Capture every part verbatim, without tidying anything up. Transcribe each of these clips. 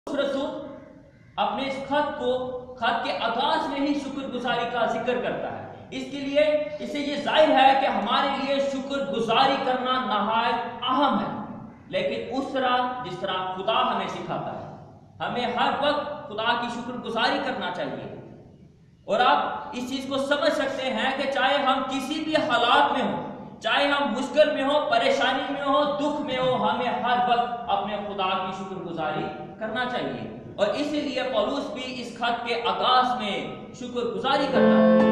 रसूल अपने इस खत को खत के आगाज में ही शुक्रगुजारी का जिक्र करता है। इसके लिए इससे ये जाहिर है कि हमारे लिए शुक्रगुजारी करना नहायत अहम है, लेकिन उस तरह जिस तरह खुदा हमें सिखाता है। हमें हर वक्त खुदा की शुक्रगुजारी करना चाहिए। और आप इस चीज को समझ सकते हैं कि चाहे हम किसी भी हालात में हो, चाहे हम मुश्किल में हो, परेशानी में हो, दुख में हो, हमें हर वक्त अपने खुदा की शुक्रगुजारी करना चाहिए। और इसीलिए पौलुस भी इस खत के आगाज में शुक्रगुजारी करता है।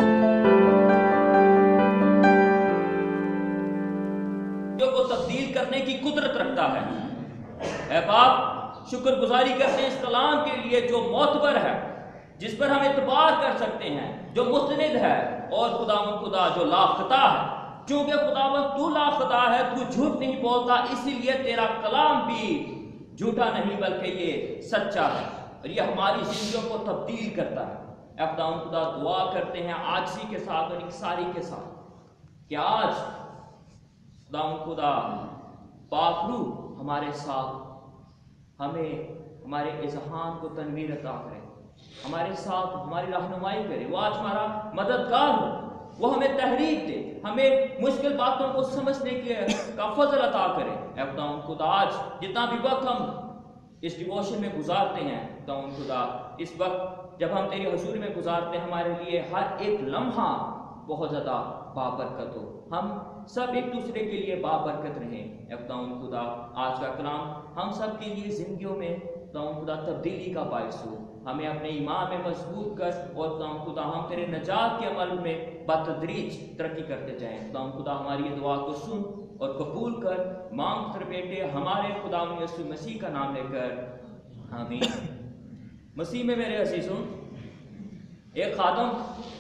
जो को तब्दील करने की कुदरत रखता है। ऐ बाप, शुक्रगुजारी करते हैं इस कलाम के लिए जो मोतबर है, जिस पर हम इतबार कर सकते हैं, जो मुस्तनिद है, और खुदावंद खुदा जो लाखता है। क्योंकि खुदावंद तू लाखता है, तू झूठ नहीं बोलता, इसीलिए तेरा कलाम भी झूठा नहीं बल्कि ये सच्चा है और ये हमारी जिंदगियों को तब्दील करता है। ऐ खुदावंद खुदा, दुआ करते हैं आजिज़ी के साथ और इकसारी के साथ कि आज खुदावंद खुदा पाक रूह हमारे साथ हमें हमारे इज़हान को तनवीर अता करे, हमारे साथ हमारी रहनुमाई करे। वो आज हमारा मददगार हो, वो हमें तहरीक दे, हमें मुश्किल बातों को समझने के का फजल अता करे। ऐ खुदावंद खुदा, आज जितना भी वक्त हम इस डिवोशन में गुजारते हैं, खुदावंद खुदा, इस वक्त जब हम तेरी हुजूर में गुजारते हैं, हमारे लिए हर एक लम्हा बहुत ज़्यादा बाबरकत हो। हम सब एक दूसरे के लिए बाबरकत रहें। ऐ खुदावंद खुदा, आज का कलाम हम सब के लिए जिंदगियों में खुदावंद खुदा तब्दीली का बायस हो। हमें अपने ईमान में मजबूत कर और खुदावंद खुदा हम तेरे नजात के अमल में बतदरीज तरक्की करते जाएं। खुदावंद खुदा, हमारी ये दुआ को सुन और कबूल कर, मांग कर बेटे हमारे खुदावंद यीशु मसीह का नाम लेकर, आमीन। मसीह में मेरे अजीजों, एक खादम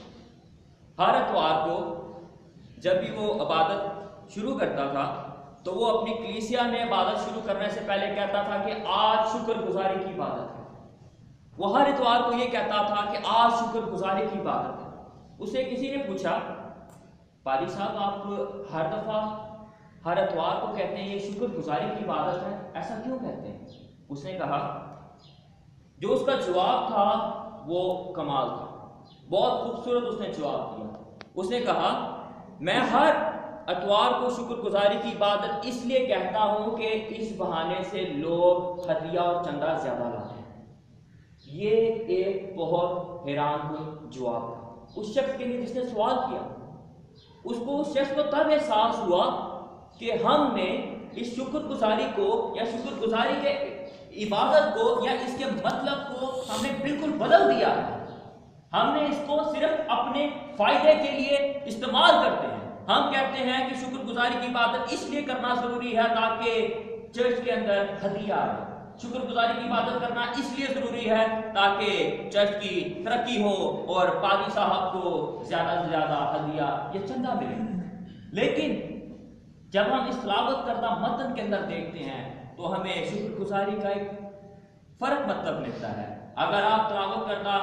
हर इतवार को जब भी वो इबादत शुरू करता था, तो वो अपनी कलीसिया में इबादत शुरू करने से पहले कहता था कि आज शुक्रगुजारी की इबादत है। वो हर इतवार को ये कहता था कि आज शुक्रगुजारी की इबादत है। उसे किसी ने पूछा, पादी साहब, आप हर दफा हर इतवार को कहते हैं ये शुक्रगुजारी की इबादत है, ऐसा क्यों कहते हैं? उसने कहा, जो उसका जवाब था वो कमाल था, बहुत खूबसूरत उसने जवाब दिया। उसने कहा, मैं हर इतवार को शुक्रगुजारी की इबादत इसलिए कहता हूं कि इस बहाने से लोग हदिया और चंदा ज्यादा लाते हैं। ये एक बहुत हैरानकुन जवाब था उस शख्स के लिए जिसने सवाल किया। उसको उस शख्स को तब एहसास हुआ कि हमने इस शुक्रगुजारी को या शुक्रगुजारी के इबादत को या इसके मतलब को हमने बिल्कुल बदल दिया है। हमने इसको सिर्फ अपने फायदे के लिए इस्तेमाल करते हैं। हम कहते हैं कि शुक्रगुजारी की इबादत इसलिए करना जरूरी है ताकि चर्च के अंदर हदिया आए। शुक्रगुजारी की इबादत करना इसलिए जरूरी है ताकि चर्च की तरक्की हो और पादी साहब को ज्यादा से ज्यादा हदिया या चंदा मिले। लेकिन जब हम इस तिलावत करदा मतन के अंदर देखते हैं तो हमें शुक्रगुजारी का एक फर्क मतलब मिलता है। अगर आप तिलावत करदा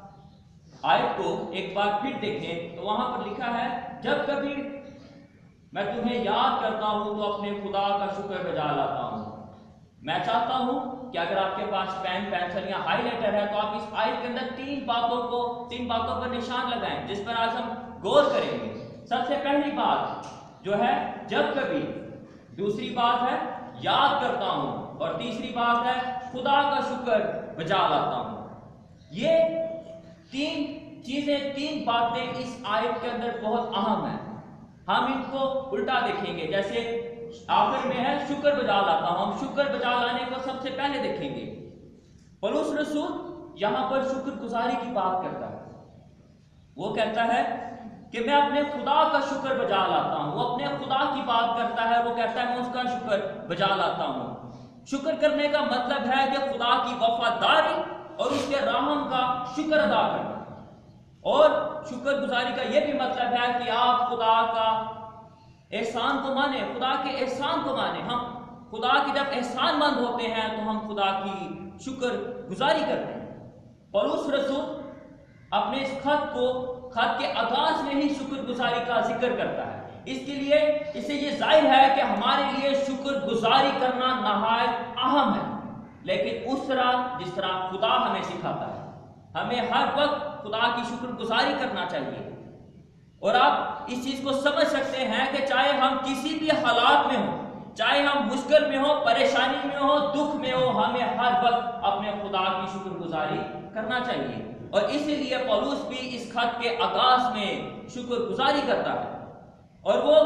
आयत को एक बार फिर देखें तो वहां पर लिखा है, जब कभी मैं तुम्हें याद करता हूं तो अपने खुदा का शुक्र बजा लाता हूं। मैं चाहता हूं कि अगर आपके पास पेन, पेंसिल या हाईलाइटर है तो आप इस आयत के अंदर तीन बातों को तीन बातों पर निशान लगाएं, जिस पर आज हम गौर करेंगे। सबसे पहली बात जो है जब कभी, दूसरी बात है याद करता हूं, और तीसरी बात है खुदा का शुक्र बजा लाता हूं। ये तीन चीजें, तीन बातें इस आयत के अंदर बहुत अहम है। हम इनको उल्टा देखेंगे, जैसे आखिर में है शुक्र बजा लाता हूं, हम शुक्र बजा लाने को सबसे पहले देखेंगे। पौलुस रसूल यहां पर शुक्रगुजारी की बात करता है। वो कहता है कि मैं अपने खुदा का शुक्र बजा लाता हूं। वो अपने खुदा की बात करता है, वो कहता है मैं उसका शुक्र बजा लाता हूं। शुक्र करने का मतलब है कि खुदा की वफादारी और उसके रहम का शुक्र अदा करना। और शुक्रगुजारी का यह भी मतलब है कि आप खुदा का एहसान को माने, खुदा के एहसान को माने। हम खुदा के जब एहसान मंद होते हैं तो हम खुदा की शुक्र गुजारी करते हैं। पौलुस रसूल अपने इस खत को खत के आगाज में ही शुक्रगुजारी का जिक्र करता है। इसके लिए इससे ये जाहिर है कि हमारे लिए शुक्रगुजारी करना नहायत अहम है। لیکن اس طرح جس طرح خدا ہمیں سکھاتا ہے. ہمیں ہر وقت خدا کی شکر گزاری کرنا چاہیے. اور آپ اس چیز کو سمجھ سکتے ہیں کہ چاہے ہم کسی بھی حالات میں ہوں، چاہے ہم مشکل میں ہو، پریشانی میں ہو، دکھ میں ہو، ہمیں ہر وقت اپنے خدا کی شکر گزاری کرنا چاہیے. اور اسی لیے پولس بھی اس خط کے آغاز میں شکر گزاری کرتا ہے اور وہ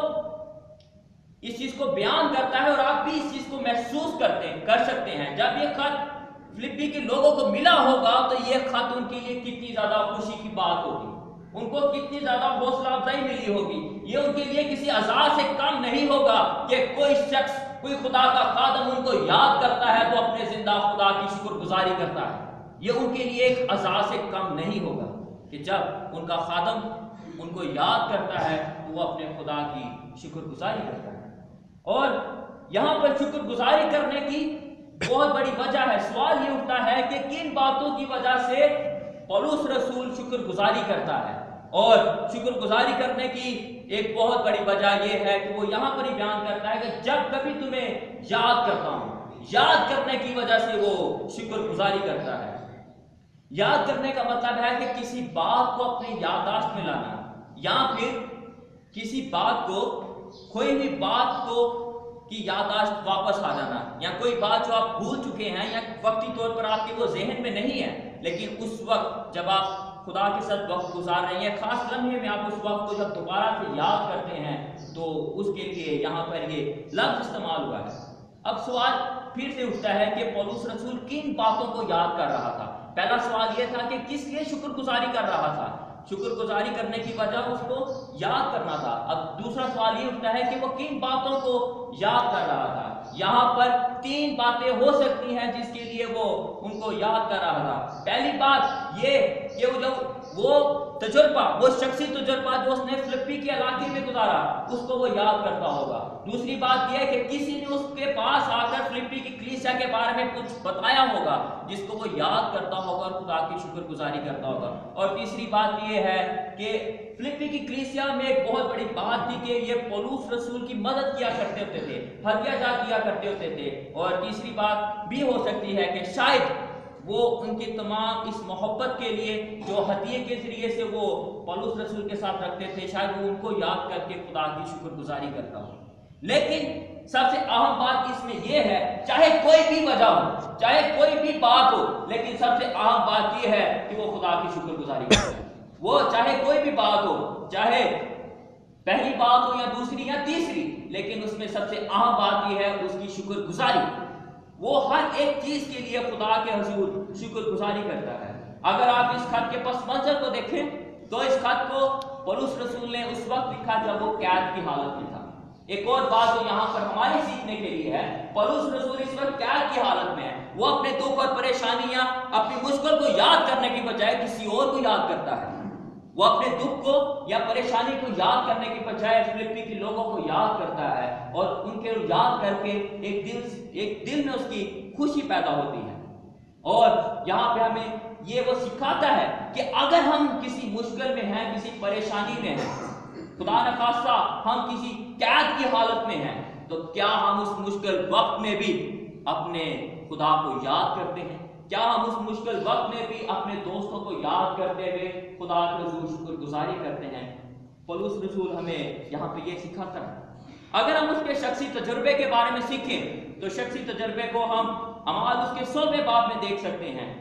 اس چیز کو بیان کرتا ہے. اور آپ بھی اس چیز کو محسوس کرتے کر سکتے ہیں. جب یہ خط فلپی کے لوگوں کو ملا ہوگا تو یہ خط ان کے لیے کتنی زیادہ خوشی کی بات ہوگی، ان کو کتنی زیادہ حوصلہ افزائی ملی ہوگی. یہ ان کے لیے کسی عزا سے کم نہیں ہوگا کہ کوئی شخص، کوئی خدا کا خادم ان کو یاد کرتا ہے تو اپنے زندہ خدا کی شکر گزاری کرتا ہے. یہ ان کے لیے ایک عزا سے کم نہیں ہوگا کہ جب ان کا خادم ان کو یاد کرتا ہے تو وہ اپنے خدا کی شکر گزاری کرتا ہے. اور یہاں پر شکر گزاری کرنے کی بہت بڑی وجہ ہے. سوال یہ اٹھتا ہے کہ کن باتوں کی وجہ سے پولس رسول شکر گزاری کرتا ہے. اور شکر گزاری کرنے کی ایک بہت بڑی وجہ یہ ہے کہ وہ یہاں پر ہی بیان کرتا ہے کہ جب کبھی تمہیں یاد کرتا ہوں، یاد کرنے کی وجہ سے وہ شکر گزاری کرتا ہے. یاد کرنے کا مطلب ہے کہ کسی بات کو اپنی یادداشت میں لانا، یا پھر کسی بات کو، کوئی بھی بات کو کی یادداشت واپس آ جانا، یا کوئی بات جو آپ بھول چکے ہیں یا وقتی طور پر آپ کے وہ ذہن میں نہیں ہے، لیکن اس وقت جب آپ خدا کے ساتھ وقت گزار رہے ہیں، خاص لمحے میں آپ اس وقت کو جب دوبارہ سے یاد کرتے ہیں تو اس کے لیے یہاں پر یہ لفظ استعمال ہوا ہے. اب سوال پھر سے اٹھتا ہے کہ پولس رسول کن باتوں کو یاد کر رہا تھا. پہلا سوال یہ تھا کہ کس لیے شکر گزاری کر رہا تھا. شکر گزاری کرنے کی وجہ اس کو یاد کرنا تھا. اب دوسرا سوال یہ اٹھتا ہے کہ وہ کن باتوں کو یاد کر رہا تھا. یہاں پر تین باتیں ہو سکتی ہیں جس کے لیے وہ ان کو یاد کر رہا تھا. پہلی بات یہ کہ وہ جو وہ تجربہ، وہ شخصی تجربہ جو اس نے فلپی کے علاقے میں گزارا، اس کو وہ یاد کرتا ہوگا. دوسری بات یہ ہے کہ کسی نے اس کے پاس آ کر فلپی کی کلیسیا کے بارے میں کچھ بتایا ہوگا جس کو وہ یاد کرتا ہوگا اور خدا کی شکر گزاری کرتا ہوگا. اور تیسری بات یہ ہے کہ فلپی کی کلیسیا میں ایک بہت بڑی بات تھی کہ یہ پولس رسول کی مدد کیا کرتے ہوتے تھے، ہدیہ جات دیا کرتے ہوتے تھے. اور تیسری بات بھی ہو سکتی ہے کہ شاید وہ ان کی تمام اس محبت کے لیے جو ہدیے کے ذریعے سے وہ پولس رسول کے ساتھ رکھتے تھے، شاید وہ ان کو یاد کر کے خدا کی شکر گزاری کرتا ہو. لیکن سب سے اہم بات اس میں یہ ہے، چاہے کوئی بھی وجہ ہو، چاہے کوئی بھی بات ہو، لیکن سب سے اہم بات یہ ہے کہ وہ خدا کی شکر گزاری کرتا ہے. وہ چاہے کوئی بھی بات ہو، چاہے پہلی بات ہو یا دوسری یا تیسری، لیکن اس میں سب سے اہم بات یہ ہے اس کی شکر گزاری. وہ ہر ایک چیز کے لیے خدا کے حضور شکر گزاری کرتا ہے. اگر آپ اس خط کے پس منظر کو دیکھیں تو اس خط کو پولس رسول نے اس وقت لکھا جب وہ قید کی حالت میں تھا. ایک اور بات جو یہاں پر ہمارے سیکھنے کے لیے ہے، پولس رسول اس وقت قید کی حالت میں ہے. وہ اپنے دکھ اور پریشانیاں، اپنی مشکل کو یاد کرنے کی بجائے کسی اور کو یاد کرتا ہے. وہ اپنے دکھ کو یا پریشانی کو یاد کرنے کی بجائے فلپی کے لوگوں کو یاد کرتا ہے اور ان کے یاد کر کے ایک دل ایک دل میں اس کی خوشی پیدا ہوتی ہے. اور یہاں پہ ہمیں یہ وہ سکھاتا ہے کہ اگر ہم کسی مشکل میں ہیں، کسی پریشانی میں ہیں، خدا نخواستہ ہم کسی قید کی حالت میں ہیں، تو کیا ہم اس مشکل وقت میں بھی اپنے خدا کو یاد کرتے ہیں؟ کیا ہم اس مشکل وقت میں بھی اپنے دوستوں کو یاد کرتے ہوئے خدا کے حضور شکر گزاری کرتے ہیں؟ پولس رسول ہمیں یہاں پہ یہ سکھاتا ہے. اگر ہم اس کے شخصی تجربے کے بارے میں سیکھیں تو شخصی تجربے کو ہم اعمال اس کے سولہویں باب میں دیکھ سکتے ہیں.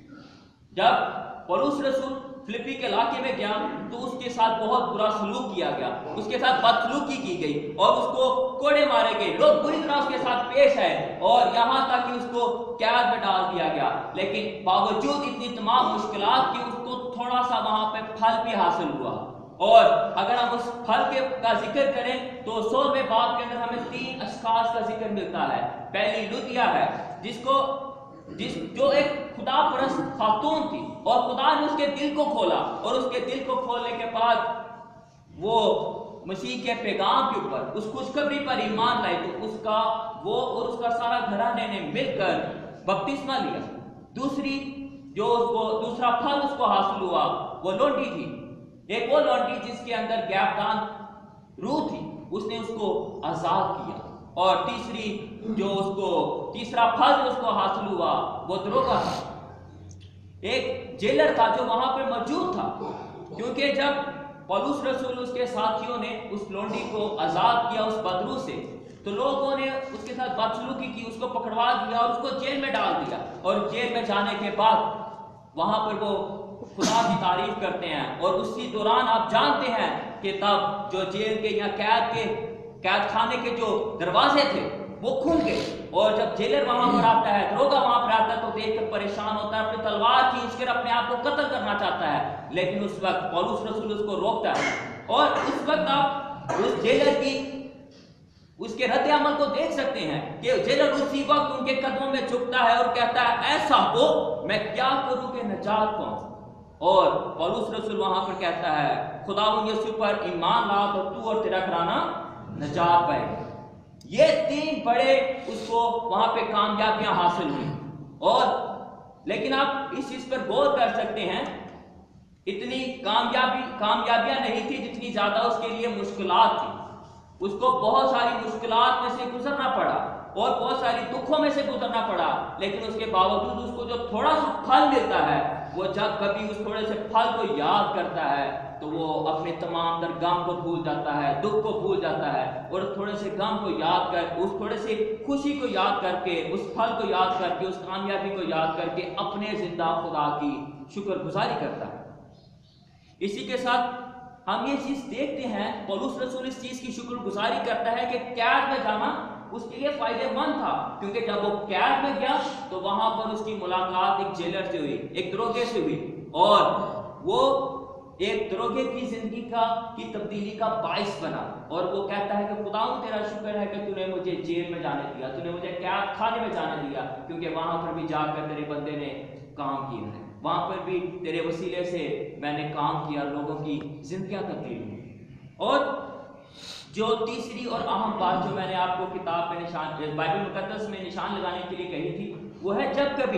جب پولس رسول فلپی کے علاقے میں گیا تو اس کے ساتھ بہت برا سلوک کیا گیا، اس کے ساتھ بدسلوکی کی گئی اور اس کو کوڑے مارے گئے. لوگ بری طرح اس کے ساتھ پیش آئے اور یہاں تک کہ اس کو قید میں ڈال دیا گیا. لیکن باوجود اتنی تمام مشکلات کی اس کو تھوڑا سا وہاں پہ پھل بھی حاصل ہوا. اور اگر ہم اس پھل کے کا ذکر کریں تو سولہویں باب کے اندر ہمیں تین اشخاص کا ذکر ملتا ہے. پہلی لودیا ہے، جس کو جس جو ایک خدا پرست خاتون تھی اور خدا نے اس کے دل کو کھولا، اور اس کے دل کو کھولنے کے بعد وہ مسیح کے پیغام کے اوپر، اس خوشخبری پر ایمان لائی. تو اس کا وہ اور اس کا سارا گھرانے نے مل کر بپتسمہ لیا. دوسری جو اس کو دوسرا پھل اس کو حاصل ہوا وہ لونڈی تھی. ایک وہ لونڈی جس کے اندر گیپ دان روح تھی، اس نے اس کو آزاد کیا. और तीसरी जो उसको तीसरा फल जो उसको हासिल हुआ वो दरोगा था, एक जेलर था जो वहां पर मौजूद था। क्योंकि जब पौलुस रसूल उसके साथियों ने उस लोंडी को आजाद किया उस बदरू से, तो लोगों ने उसके साथ बदसलूकी की, उसको पकड़वा दिया और उसको जेल में डाल दिया। और जेल में जाने के बाद वहां पर वो खुदा की तारीफ करते हैं, और उसी दौरान आप जानते हैं कि तब जो जेल के या कैद के कैद खाने के जो दरवाजे थे वो खुल गए, और जब जेलर वहां पर आता है, दरोगा वहां पर आता है, तो देखकर परेशान होता है, अपनी तलवार खींचकर अपने आप को कत्ल करना चाहता है। लेकिन उस वक्त पौलुस रसूल उसको रोकता है, और उस वक्त आप उस जेलर की उसके रद्द अमल को देख सकते हैं कि जेलर उसी वक्त उनके कदमों में झुकता है और कहता है, ऐसा हो मैं क्या करूं कि नजात पाऊं। और पौलुस रसूल वहां पर कहता है, खुदावंद यीशु पर ईमान ला तो तू और तेरा घराना नजात पाएगा। ये तीन बड़े उसको वहां पे कामयाबियां हासिल हुई। और लेकिन आप इस चीज पर गौर कर सकते हैं, इतनी कामयाबी कामयाबियां नहीं थी जितनी ज्यादा उसके लिए मुश्किलात थी। उसको बहुत सारी मुश्किलात में से गुजरना पड़ा और बहुत सारी दुखों में से गुजरना पड़ा, लेकिन उसके बावजूद उसको जो थोड़ा सा फल मिलता है, वो जब कभी उस थोड़े से फल को याद करता है तो वो अपने तमाम तर गम को भूल जाता है, दुख को भूल जाता है, और थोड़े से गम को याद कर, उस थोड़े से खुशी को याद करके, उस फल को याद करके, उस कामयाबी को याद करके अपने जिंदा खुदा की शुक्रगुजारी करता है। इसी के साथ हम ये चीज देखते हैं, पौलुस रसूल इस चीज की शुक्रगुजारी करता है कि कैद में जाना उसके लिए फायदेमंद था, क्योंकि जब वो कैद में गया तो वहां पर उसकी मुलाकात एक जेलर से हुई, एक दरोगे से हुई, और वो एक दरोगे की जिंदगी का की तब्दीली का बाइस बना। और वो कहता है कि खुदावंद तेरा शुक्र है कि तूने मुझे जेल में जाने दिया, तूने मुझे कैद खाने में जाने दिया, क्योंकि वहां पर भी जाकर तेरे बंदे ने काम किया है, वहां पर भी तेरे वसीले से मैंने काम किया, लोगों की जिंदगियां तब्दील हुई। और जो तीसरी और अहम बात जो मैंने आपको किताब में निशान बाइबल मुकद्दस में निशान लगाने के लिए कही थी, वो है जब कभी।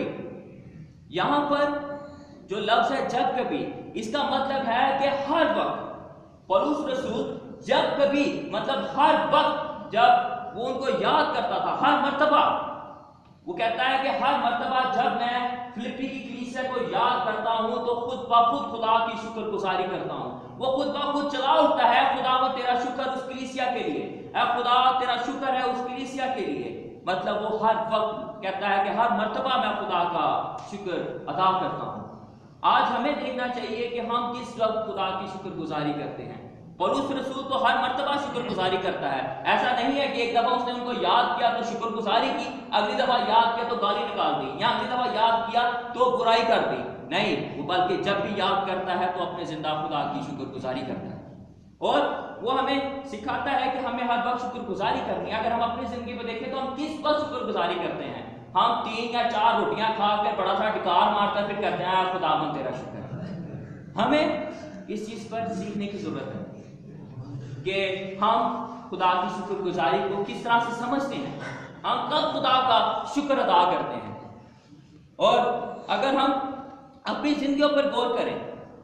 यहां पर जो लफ्ज है जब कभी, इसका मतलब है कि हर वक्त पौलुस रसूल जब कभी मतलब हर वक्त जब वो उनको याद करता था, हर मर्तबा वो कहता है कि हर मर्तबा जब मैं फिलिप्पी की कलीसिया को याद करता हूं तो खुद ब खुद खुदा की शुक्रगुजारी करता हूं। वो खुद ब खुद चला उठता है, खुदा वो तेरा शुक्र उस कलीसिया के लिए, ऐ खुदा तेरा शुक्र है उस कलीसिया के लिए। मतलब वो हर वक्त कहता है कि हर मर्तबा मैं खुदा का शुक्र अदा करता हूं। आज हमें देखना चाहिए कि हम किस वक्त खुदा की शुक्रगुजारी करते हैं। पौलुस रसूल तो हर मर्तबा शुक्रगुजारी करता है। ऐसा नहीं है कि एक दफा उसने उनको याद किया तो शुक्रगुजारी की, अगली दफा याद किया तो गाली निकाल दी, या अगली दफा याद किया तो बुराई कर दी। नहीं, वो बल्कि जब भी याद करता है तो अपने जिंदा खुदा की शुक्रगुजारी करता है। और वो हमें सिखाता है कि हमें हर वक्त शुक्रगुजारी करनी है। अगर हम अपनी जिंदगी में देखें तो हम किस वक्त शुक्रगुजारी करते हैं? हम तीन या चार रोटियां खा के बड़ा सा टिकार मारकर फिर कहते हैं खुदावन तेरा शुक्र। हमें इस चीज पर सीखने की जरूरत है कि हम खुदा की शुक्रगुजारी को किस तरह से समझते हैं, हम कब खुदा का शुक्र अदा करते हैं। और अगर हम अपनी जिंदगियों पर गौर करें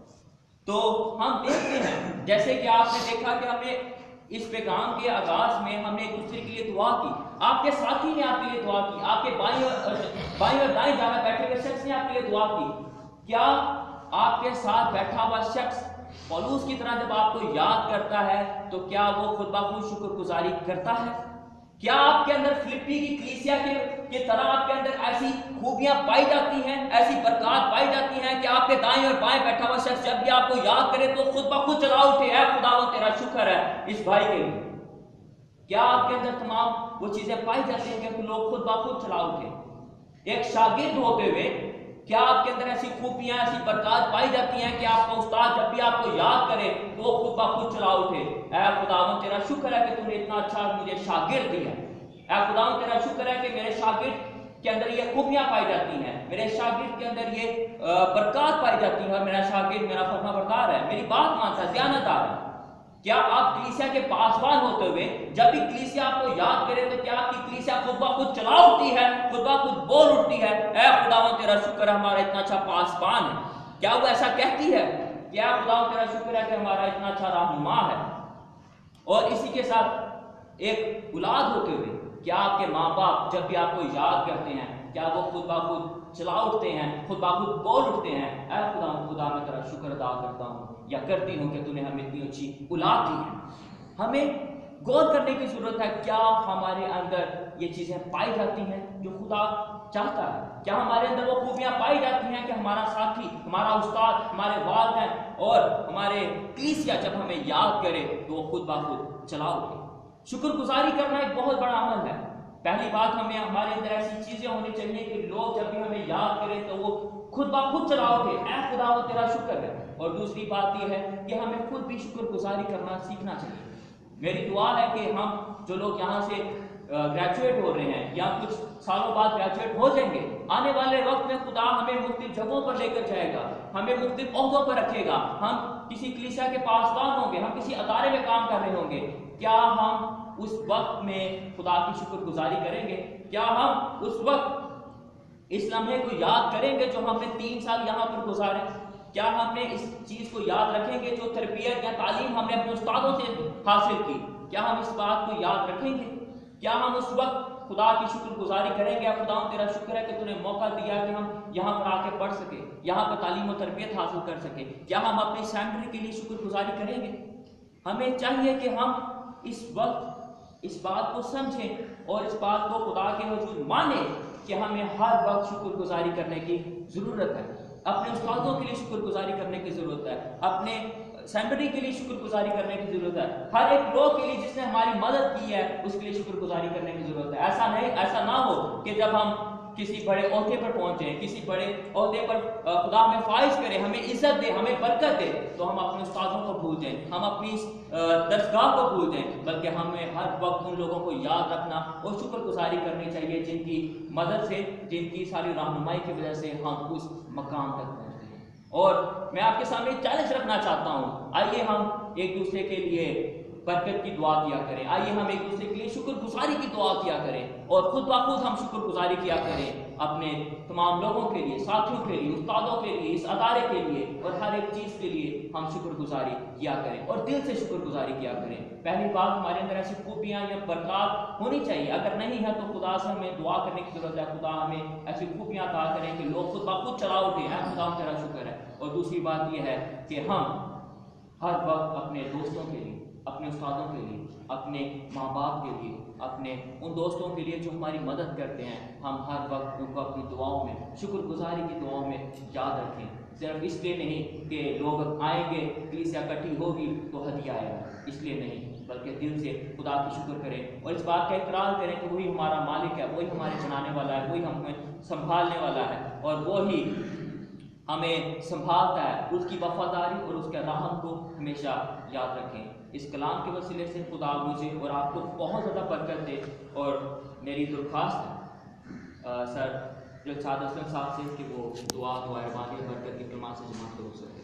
तो हम देखते हैं, जैसे कि आपने देखा कि हमें इस पैगाम के आगाज में हमने एक दूसरे के लिए दुआ की, आपके साथी ने आपके लिए दुआ की, आपके बाईं और बाईं और दाईं जगह बैठे हुए शख्स ने आपके लिए दुआ की। क्या आपके साथ बैठा हुआ शख्स पौलुस की तरह जब आपको याद करता है तो क्या वो खुद ब खुद शुक्रगुजारी करता है? क्या आपके अंदर फिलिप्पी की कलीसिया के, के तरह आपके अंदर ऐसी खूबियां पाई जाती हैं, ऐसी बरकत पाई जाती हैं कि आपके दाएं और बाएं बैठा हुआ शख्स जब भी आपको याद करे तो खुद ब खुद चला उठे, है खुदावंद तेरा शुक्र है इस भाई के लिए? क्या आपके अंदर तमाम वो चीजें पाई जाती हैं कि लोग खुद ब खुद चला उठे? एक शागिर्द होते हुए क्या आपके अंदर ऐसी खूबियां, ऐसी बरकत पाई जाती हैं कि आपका उस्ताद जब भी आपको याद करे तो वो खुद ब खुद चला उठे, ऐ खुदावंद तेरा शुक्र है कि तूने इतना अच्छा मुझे शागिर्द दिया, ऐ खुदावंद तेरा शुक्र है कि मेरे शागिर्द के अंदर ये खूबियां पाई जाती हैं, मेरे शागिर्द के अंदर ये बरकत पाई जाती है, और मेरा शागिर्द मेरा फरमाबरदार है, मेरी बात मानता है, दयानतदार है। क्या आप कलीसिया के पासवान होते हुए जब भी कलीसिया आपको याद करे तो क्या आपकी कलीसिया खुद ब खुद चला उठती है, खुद ब खुद बोल उठती है, ऐ खुदावंद तेरा शुक्र है हमारा इतना अच्छा पासवान है? क्या वो ऐसा कहती है? क्या खुदावंद तेरा शुक्र है कि हमारा इतना अच्छा रहनुमा है? और इसी के साथ एक औलाद होते हुए کیا آپ کے ماں باپ جب بھی آپ کو یاد کرتے ہیں کیا وہ خود بخود چلا اٹھتے ہیں، خود بخود بول اٹھتے ہیں اے خدا خدا میں تیرا شکر ادا کرتا ہوں یا کرتی ہوں کہ تو نے ہمیں اتنی اچھی اولاد دی ہے؟ ہمیں غور کرنے کی ضرورت ہے کیا ہمارے اندر یہ چیزیں پائی جاتی ہیں جو خدا چاہتا ہے؟ کیا ہمارے اندر وہ خوبیاں پائی جاتی ہیں کہ ہمارا ساتھی، ہمارا استاد، ہمارے والدین اور ہمارے کلیسیا جب ہمیں یاد کرے تو وہ خود بخود چلا اٹھے؟ شکر گزاری کرنا ایک بہت بڑا عمل ہے۔ پہلی بات ہمیں ہمارے اندر ایسی چیزیں ہونی چاہیے کہ لوگ جب بھی ہمیں یاد کریں تو وہ خود بخود چلا اٹھے اے خدا وہ تیرا شکر ہے۔ اور دوسری بات یہ ہے کہ ہمیں خود بھی شکر گزاری کرنا سیکھنا چاہیے۔ میری دعا ہے کہ ہم جو لوگ یہاں سے گریجویٹ ہو رہے ہیں یا کچھ سالوں بعد گریجویٹ ہو جائیں گے، آنے والے وقت میں خدا ہمیں مختلف جگہوں پر لے کر جائے گا، ہمیں مختلف عہدوں پر رکھے گا، ہم کسی کلیسیا کے پاسبان ہوں گے، ہم کسی ادارے میں کام کر رہے ہوں گے۔ کیا ہم اس وقت میں خدا کی شکر گزاری کریں گے؟ کیا ہم اس وقت اس لمحے کو یاد کریں گے جو ہم نے تین سال یہاں پر گزارے؟ کیا ہم نے اس چیز کو یاد رکھیں گے جو تربیت یا تعلیم ہم نے اپنے استادوں سے حاصل کی؟ کیا ہم اس بات کو یاد رکھیں گے؟ کیا ہم اس وقت خدا کی شکر گزاری کریں گے؟ خدا تیرا شکر ہے کہ تو نے موقع دیا کہ ہم یہاں پر آ کے پڑھ سکے، یہاں پر تعلیم و تربیت حاصل کر سکے۔ کیا ہم اپنی سیمنری کے لیے شکر گزاری کریں گے؟ ہمیں چاہیے کہ ہم اس وقت اس بات کو سمجھیں اور اس بات کو خدا کے حضور مانیں کہ ہمیں ہر وقت شکر گزاری کرنے کی ضرورت ہے۔ اپنے استادوں کے لیے شکر گزاری کرنے کی ضرورت ہے، اپنے سیمنری کے لیے شکر گزاری کرنے کی ضرورت ہے، ہر ایک لوگ کے لیے جس نے ہماری مدد کی ہے اس کے لیے شکر گزاری کرنے کی ضرورت ہے۔ ایسا نہیں ایسا نہ ہو کہ جب ہم کسی بڑے عہدے پر پہنچیں، کسی بڑے عہدے پر خدا ہمیں فائز کرے، ہمیں عزت دے، ہمیں برکت دے تو ہم اپنے استادوں کو بھول جائیں، ہم اپنی درسگاہ کو بھول جائیں، بلکہ ہمیں ہر وقت ان لوگوں کو یاد رکھنا اور شکر گزاری کرنی چاہیے جن کی مدد سے، جن کی ساری رہنمائی کی وجہ سے ہم اس مقام تک پہنچتے ہیں۔ اور میں آپ کے سامنے چیلنج رکھنا چاہتا ہوں، آئیے ہم ایک دوسرے کے لیے برکت کی دعا کیا کریں، آئیے ہم ایک دوسرے کے لیے شکر گزاری کی دعا کیا کریں اور خود بخود ہم شکر گزاری کیا کریں اپنے تمام لوگوں کے لیے، ساتھیوں کے لیے، استادوں کے لیے، اس ادارے کے لیے اور ہر ایک چیز کے لیے ہم شکر گزاری کیا کریں اور دل سے شکر گزاری کیا کریں۔ پہلی بات ہمارے اندر ایسی خوبیاں یا برکات ہونی چاہیے، اگر نہیں ہے تو خدا سے ہمیں دعا کرنے کی ضرورت ہے، خدا ہمیں ایسی خوبیاں عطا کریں کہ لوگ خود بخود چلا اٹھیں اے خدا تیرا شکر ہے۔ اور دوسری بات یہ ہے کہ ہم ہر وقت اپنے دوستوں کے لیے، اپنے استادوں کے لیے، اپنے ماں باپ کے لیے، اپنے ان دوستوں کے لیے جو ہماری مدد کرتے ہیں، ہم ہر وقت ان کو اپنی دعاؤں میں، شکر گزاری کی دعاؤں میں یاد رکھیں۔ صرف اس لیے نہیں کہ لوگ آئیں گے، کلیسیا اکٹھی ہوگی تو ہدیہ آئے گا، اس لیے نہیں، بلکہ دل سے خدا کی شکر کریں اور اس بات کا اقرار کریں کہ وہی ہمارا مالک ہے، وہی ہمارے چلانے والا ہے، وہی ہمیں سنبھالنے والا ہے اور وہی ہمیں سنبھالتا ہے۔ اس کی وفاداری اور اس کے رحم کو ہمیشہ یاد رکھیں۔ اس کلام کے وسیلے سے خدا مجھے اور آپ کو بہت زیادہ برکت دے اور میری درخواست ہے سر جو سعد اسلم صاحب سے کہ وہ دعا دعائے باندھے برکت کی کلمات سے جماعت کو روک سکتے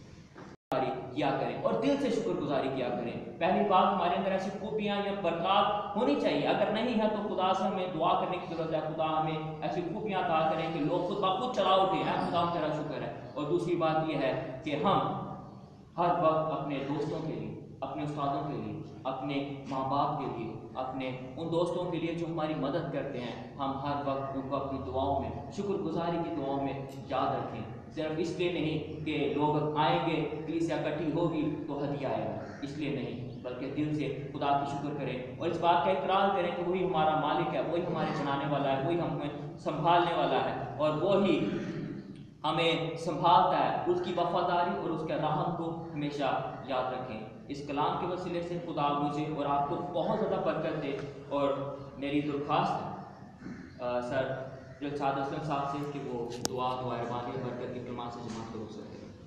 کیا کریں اور دل سے شکر گزاری کیا کریں۔ پہلی بات ہمارے اندر ایسی خوبیاں یا برکات ہونی چاہیے، اگر نہیں ہے تو خدا سے ہمیں دعا کرنے کی ضرورت ہے، خدا ہمیں ایسی خوبیاں عطا کریں کہ لوگ خود بخود چلا اٹھیں اے خدا تیرا شکر ہے۔ اور دوسری بات یہ ہے کہ ہم ہر وقت اپنے دوستوں کے لیے، اپنے استادوں کے لیے، اپنے ماں باپ کے لیے، اپنے ان دوستوں کے لیے جو ہماری مدد کرتے ہیں، ہم ہر وقت ان کو اپنی دعاؤں میں، شکر گزاری کی دعاؤں میں یاد رکھیں۔ صرف اس لیے نہیں کہ لوگ آئیں گے، کلیسیا اکٹھی ہوگی تو ہدیہ آئے گا، اس لیے نہیں، بلکہ دل سے خدا کی شکر کریں اور اس بات کا اقرار کریں کہ وہی ہمارا مالک ہے، وہی ہمارے چلانے والا ہے، وہی ہمیں سنبھالنے والا ہے اور وہی ہمیں سنبھالتا ہے۔ اس کی وفاداری اور اس کے رحم کو ہمیشہ یاد رکھیں۔ اس کلام کے وسیلے سے خدا مجھے اور آپ کو بہت زیادہ برکت دے اور میری درخواست ہے سر جو سعد اسلم صاحب سے کہ وہ دعا دعائے باندھے برکت کی کلمات سے جماعت کو روک سکتے ہیں۔